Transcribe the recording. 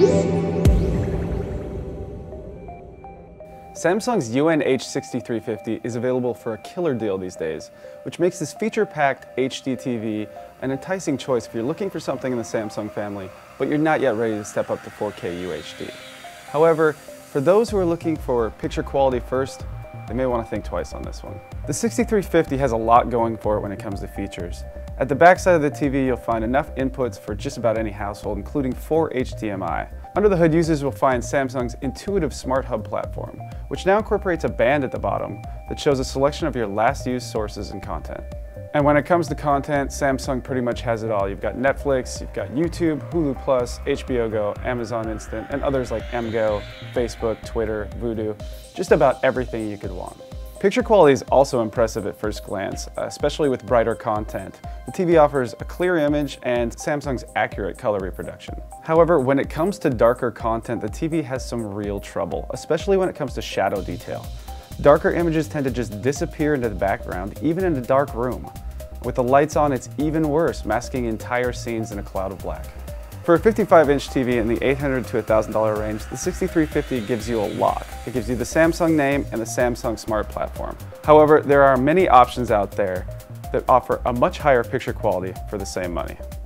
Samsung's UNH-6350 is available for a killer deal these days, which makes this feature-packed HD TV an enticing choice if you're looking for something in the Samsung family, but you're not yet ready to step up to 4K UHD. However, for those who are looking for picture quality first, they may want to think twice on this one. The 6350 has a lot going for it when it comes to features. At the backside of the TV, you'll find enough inputs for just about any household, including 4 HDMI. Under the hood, users will find Samsung's intuitive Smart Hub platform, which now incorporates a band at the bottom that shows a selection of your last used sources and content. And when it comes to content, Samsung pretty much has it all. You've got Netflix, you've got YouTube, Hulu+, HBO Go, Amazon Instant, and others like MGO, Facebook, Twitter, Vudu, just about everything you could want. Picture quality is also impressive at first glance, especially with brighter content. The TV offers a clear image and Samsung's accurate color reproduction. However, when it comes to darker content, the TV has some real trouble, especially when it comes to shadow detail. Darker images tend to just disappear into the background, even in a dark room. With the lights on, it's even worse, masking entire scenes in a cloud of black. For a 55-inch TV in the $800 to $1,000 range, the 6350 gives you a lot. It gives you the Samsung name and the Samsung Smart Platform. However, there are many options out there that offer a much higher picture quality for the same money.